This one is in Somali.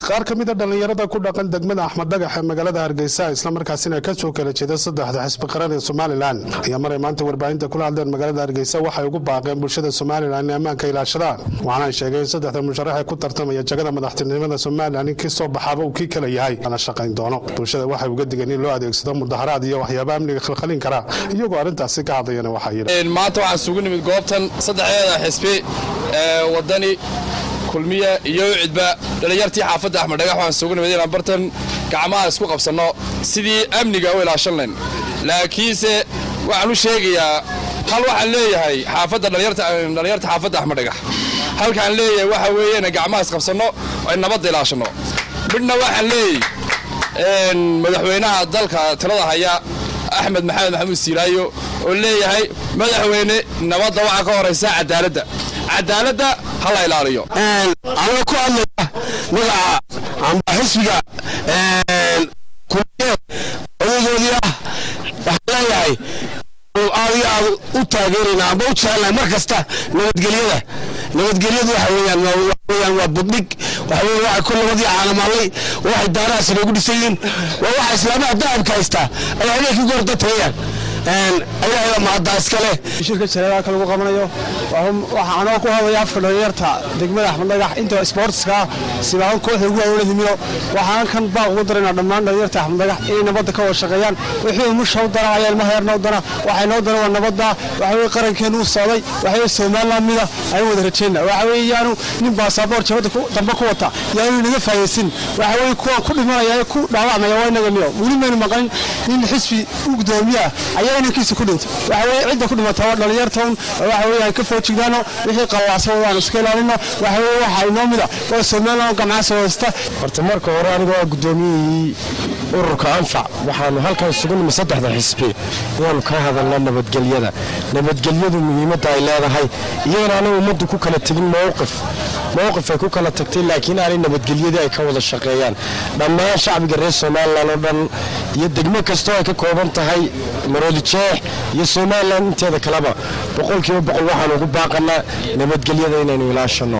qaar kamid ah dhalinyarada ku dhaqan degmada Axmed Dhagax ee magaalada Hargeysa isla markaasina ka soo kala jeeda saddexda xisbi qaran ee Soomaaliland ayaa maray maanta warbaahinta kula hadleen magaalada Hargeysa waxay ugu baaqeen bulshada Soomaaliland in ammaanka ilaashadaan waxaana ay sheegeen saddexda musharax ee ku tartamaya jagada madaxtinimada Soomaaliland in kii soo baxaba uu kii kala yahay ana shaqayn doono bulshada waxay uga digeen in loo adeegsado mudaharaad iyo waxyaabo amniga khalkhalin kara iyagoo arintaasi ka hadlayana waxa yiraahdeen maanta waxaan sugu nimid goobtan saddexda xisbi wadani kulmiye iyo cidba dhalinyartii xaafadda Axmed Dhagax waxaan sugu nimid inaan bartan gacmaha isku qabsano sidii amniga u ilaashan lahayn laakiinse waxaan u sheegayaa hal waxaan leeyahay xaafadda dhalinyarta xaafadda Axmed Dhagax halkaan leeyahay waxa weeyeen gacmaha is qabsano oo nabad ilaashano midna waxaan leeyahay madaxweynaha dalka talada haya Axmed Maxamed Siilaayo oo leeyahay madaxweyne nabadda waxa ka horeysa cadaaladda hala ilaaliyo ana ku hadlaya magaca amba xisbiga kulmiye odaygooda waxa leeyahay aad u taageerina amba u jecelahay markasta nabadgelyadu waxa weeyaan waa budhig waxa ku nabadii caalamay waxay daaraas ugu dhisayeen waxa islaamaha dahabka haysta ay habeenkii goorta tagayaan ayaga ma daas kale shirka jaraadka lagu qabanayo waxaan ku hadlayaa afka dhalinyarta degmada Axmed Dhagax inta sportska sidaan kooxda ugu awoodahay waxaan kan baa ugu dareynaa dhammaan dhalinyarta Axmed Dhagax in nabadda ka wada shaqeeyaan wixii mushahar daraya ilmaha yarna dana waxay noo daran nabadda waxa qarankeenu u socday waxa Soomaaliland mida ay wada rajeeyna waxa weeyaan nin baasaboor jabada ku damba ku wata yaanu naga faayeysin waxa weey ku dhimanaya ku dhaawacmaya waa inaga miyo wali ma maqan in xisbi u gudoomiya inkiisa ku dhintay waxa weey cid ku dhimatay dhalinyartan waxa weey ay ka foojigdaano wixii qalaasay wadaan iska ilaalino waxa weey waxa inoo mida oo Soomaaliland ganacsi wasta horta marka hore aniga waa gudoomiyay ururka anfac waxaanu halkan sugan saddexda xisbi inaan ka hadalno nabadgelyadu muhiimada ay leedahay iyana anagu umadu ku kala tagin mowqif ay ku kala tagtay laakiin aanay nabadgelyada ay ka wada shaqeeyaan dhammaan shacbiga reer Soomaaliland oo dhan iyo degmo kasto ay ka kooban tahay Maroodi Jeex iyo Soomaaliland inteeda kalaba 100% waxaan ugu baaqanaa nabadgelyada inaynu ilaashano